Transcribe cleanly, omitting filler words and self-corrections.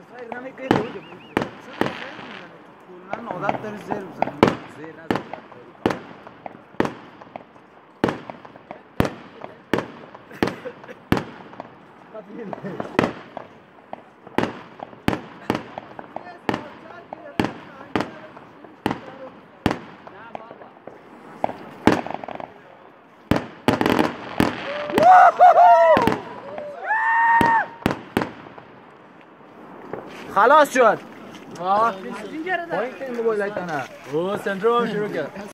کلا عادت داری زیر بزنی. زیر نزن. خلاص شد. پایین که این موبایل لایت نه. او سنترم شروع کرد.